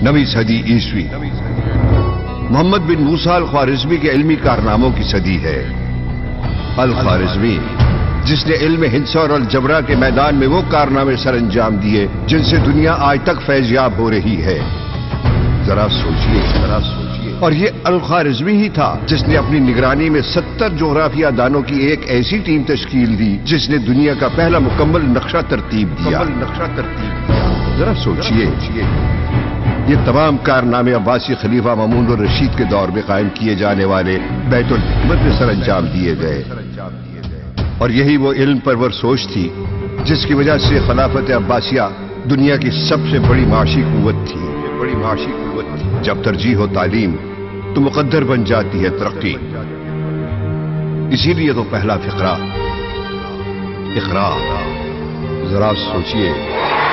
9ویں صدی عیسوی محمد بن موسیٰ الخوارزمی کے علمی کارناموں کی صدی ہے۔ الخوارزمی جس نے علم ہندسہ اور الجبرا کے میدان میں وہ کارنامے سر انجام دیے جن سے دنیا آج تک فیض یاب ہو رہی ہے۔ ذرا سوچئے۔ اور یہ الخوارزمی ہی تھا جس نے اپنی نگرانی میں 70 جغرافیہ دانوں کی ایک ایسی ٹیم تشکیل دی جس نے دنیا کا پہلا مکمل نقشہ ترتیب دیا۔ ذرا سوچئے، یہ تمام کارنامے عباسی خلیفہ مامون الرشید کے دور میں قائم کیے جانے والے بیت الحکمت میں سر انجام دیے گئے، اور یہی وہ علم پرور سوچ تھی جس کی وجہ سے خلافت عباسیہ دنیا کی سب سے بڑی معاشی قوت تھی۔ جب ترجیح ہو تعلیم تو مقدر بن جاتی ہے ترقی۔ اسی لیے تو پہلا فقرہ اقرا۔ ذرا سوچئے۔